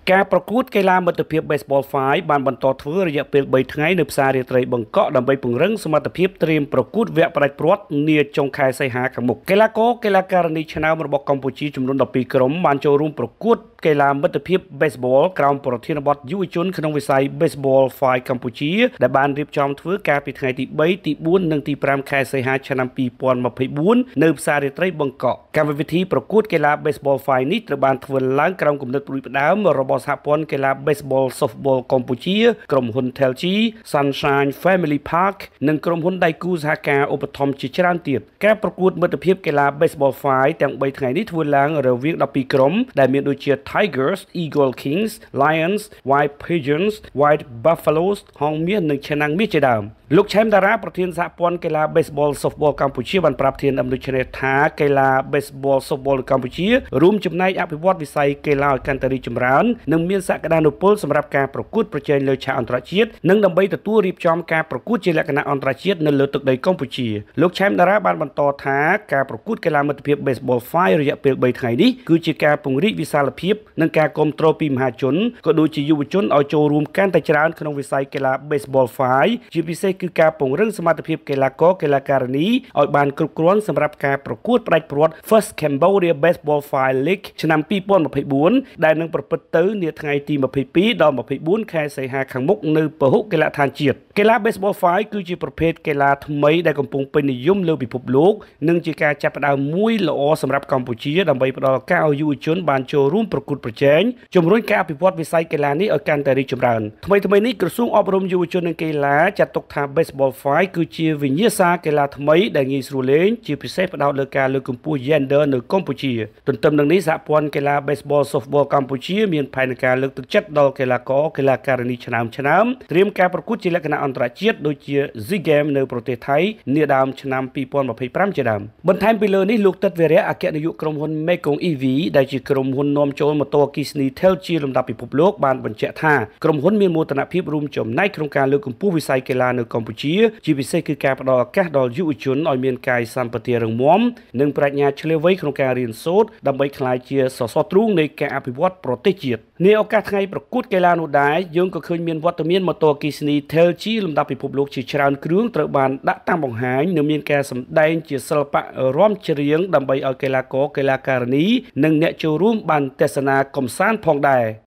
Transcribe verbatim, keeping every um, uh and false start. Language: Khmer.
ការប្រកួតកីឡាមិត្តភាព Baseball ហ្វាយ បានបន្តធ្វើរយៈពេលបីថ្ងៃនៅផ្សាររាត្រីបង្កក់ដើម្បីពង្រឹងសមត្ថភាពត្រៀមប្រកួតវគ្គផ្ដាច់ព្រាត់នាចុងខែសីហាខាងមុខកីឡាករកីឡាការិនីឆ្នើមរបស់កម្ពុជាចំនួនដប់ពីរក្រុមបានចូលរួមប្រកួតកីឡាមិត្តភាព Baseball ក្រោមប្រធានបទយុវជនក្នុងវិស័យ Baseball ហ្វាយ កម្ពុជាដែលបានរៀបចំធ្វើកាលពីថ្ងៃទីបី ទីបួន និងទីប្រាំខែសីហាឆ្នាំពីរពាន់ម្ភៃបួននៅផ្សាររាត្រីបង្កក់កម្មវិធីប្រកួតកីឡា Baseball ហ្វាយ នេះត្រូវបានធ្វើឡើងក្រោមគំនិតផ្ដួចផ្ដើមរបស់សហព័ន្ធកីឡា Baseball Softball កម្ពុជាក្រុមហ៊ុន Telgi Sunshine Family Park និងក្រុមហ៊ុនដៃគូសហការឧបត្ថម្ភជាច្រើនទៀតការប្រកួតមិត្តភាពកីឡា Baseball ហ្វាយ ទាំងបីថ្ងៃនេះធ្វើឡើងរវាងដប់ពីរក្រុមដែលមានដូចជា Tigers Eagle Kings Lions White Pigeons White Buffaloes ហងមាសនិងឆ្នាំងមាសជាដើមលោកឆែមតារាប្រធានសហព័ន្ធកីឡា Baseball Softball កម្ពុជាបានប្រាប់ធានអំដូចនេះថាកីឡា Baseball Softball កម្ពុជារួមចំណែកអភិវឌ្ឍវិស័យកីឡាឲ្យកាន់តែរីកចម្រើននិងមានសក្តានុពលសម្រាប់ការប្រកួតប្រជែងលើឆាកអន្តរជាតិនិងដើម្បីទទួលរៀបចំការប្រកួតជាលក្ខណៈអន្តរជាតិនៅលើទឹកដីកម្ពុជាលោកឆែមតារាបានបន្តថាការប្រកួតកីឡាមិត្តភាព Baseball ហ្វាយ រយៈពេលបីថ្ងៃនេះគឺជាការពង្រីកវិសាលភាពនិងការគាំទ្រពីមហាជនក៏ដូចជាយុវជនឲ្យចូលរួមកាន់តែច្រើនក្នុងវិស័យកីឡា Baseball ហ្វាយ ជាពិសេសគឺការពង្រឹងសមត្ថភាពកីឡាករកីឡាការិនីឲ្យបានគ្រប់គ្រាន់សម្រាប់ការប្រកួតផ្ដាច់ព្រាត់ First Cambodia Baseball ហ្វាយ League ឆ្នាំពីរពាន់ម្ភៃបួនដែលនឹងប្រព្រឹត្តទៅនាថ្ងៃទីម្ភៃពីរដល់ម្ភៃបួនខែសីហាខាងមុខនៅពហុកីឡដ្ឋានជាតិកីឡា Baseball ហ្វាយ គឺជាប្រភេទកីឡាថ្មីដែលកំពុងពេញនិយមលើពិភពលោកនិងជាការចាប់ផ្ដើមមួយល្អសម្រាប់កម្ពុជាដើម្បីផ្ដល់ឱកាសឲ្យយុវជនបានចូលរួមប្រកួតប្រជែងជំរុញការអភិវឌ្ឍវិស័យកីឡានេះឲ្យកាន់តែរីកចម្រើនថ្មីថ្មីនេះក្រសួងអប់រំយុវជននិងកីឡាចាត់ទុកថា Baseball ហ្វាយ គឺជាវិញ្ញាសាកីឡាថ្មីដែលងាយស្រួលលេងជាពិសេសផ្ដោតលើការលើកកម្ពស់ Gender នៅកម្ពុជាទន្ទឹមនឹងនេះសហព័ន្ធកីឡា Baseball Softball កម្ពុជាមានផែនការលើកទឹកចិត្តដល់កីឡាករកីឡាការិនីឆ្នើមឆ្នើមត្រៀមការប្រកួតជាលក្ខណៈអន្តរជាតិដូចជា SEA Games នៅប្រទេសថៃនាដើមឆ្នាំពីរពាន់ម្ភៃប្រាំជាដើមបន្ថែមពីលើនេះលោកទិតវីរៈអគ្គនាយកក្រុមហ៊ុន Mekong អ៊ី វី ដែលជាក្រុមហ៊ុននាំចូលម៉ូតូអគ្គិសនី Telgi លំដាប់ពិភពលោកបានបញ្ជាក់ថាក្រុមហ៊ុនមានមោទនភាពរួមចំណែកក្នុងការលើកកម្ពស់វិស័យកីឡានៅកម្ពុជាជាពិសេសគឺការផ្ដល់ឱកាសដល់យុវជនឲ្យមានកាយសម្បទារឹងមាំនិងប្រាជ្ញាឈ្លាសវៃក្នុងការរៀនសូត្រដើម្បីក្លាយជាសសរទ្រូងនៃការអភិវឌ្ឍប្រទេសជាតិនាឱកាសថ្ងៃប្រកួតកីឡានោះដែរយើងក៏ឃើញមានវត្តមានម៉ូតូអគ្គិសនី Telgi លំដាប់ពិភពលោកជាច្រើនគ្រឿងត្រូវបានដាក់តាំងបង្ហាញនិងមានការសម្ដែងជាសិល្បៈរាំច្រៀងដើម្បីឲ្យកីឡាករកីឡាការិនីនិងអ្នកចូលរួមបានទស្សនាកម្សាន្តផងដែរ